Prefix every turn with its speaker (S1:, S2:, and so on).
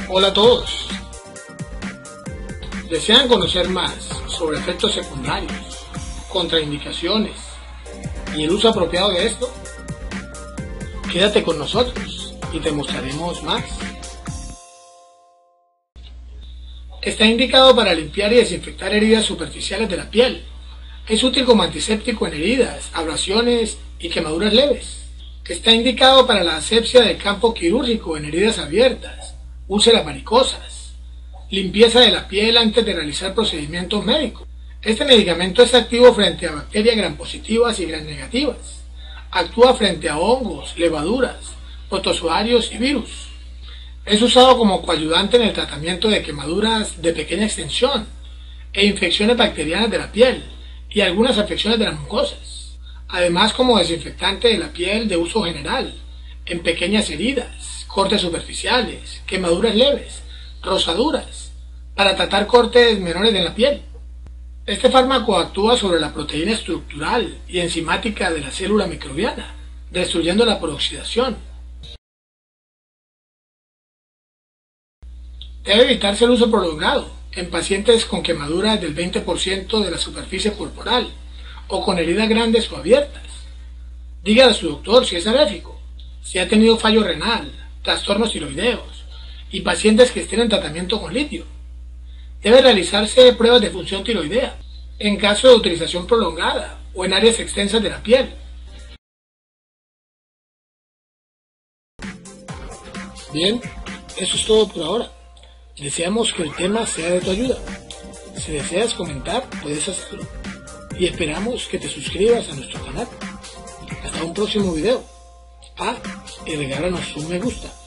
S1: Hola a todos. ¿Desean conocer más sobre efectos secundarios, contraindicaciones y el uso apropiado de esto? Quédate con nosotros y te mostraremos más. Está indicado para limpiar y desinfectar heridas superficiales de la piel. Es útil como antiséptico en heridas, abrasiones y quemaduras leves. Está indicado para la asepsia del campo quirúrgico en heridas abiertas, úlceras varicosas, limpieza de la piel antes de realizar procedimientos médicos. Este medicamento es activo frente a bacterias gram positivas y gram negativas. Actúa frente a hongos, levaduras, protozoarios y virus. Es usado como coayudante en el tratamiento de quemaduras de pequeña extensión e infecciones bacterianas de la piel y algunas afecciones de las mucosas. Además, como desinfectante de la piel de uso general, en pequeñas heridas, cortes superficiales, quemaduras leves, rosaduras, para tratar cortes menores de la piel. Este fármaco actúa sobre la proteína estructural y enzimática de la célula microbiana, destruyéndola por oxidación. Debe evitarse el uso prolongado en pacientes con quemaduras del 20% de la superficie corporal o con heridas grandes o abiertas. Dígale a su doctor si es alérgico, si ha tenido fallo renal, trastornos tiroideos y pacientes que estén en tratamiento con litio. Debe realizarse pruebas de función tiroidea en caso de utilización prolongada o en áreas extensas de la piel. Bien, eso es todo por ahora. Deseamos que el tema sea de tu ayuda. Si deseas comentar, puedes hacerlo. Y esperamos que te suscribas a nuestro canal. Hasta un próximo video. Y regálanos un me gusta.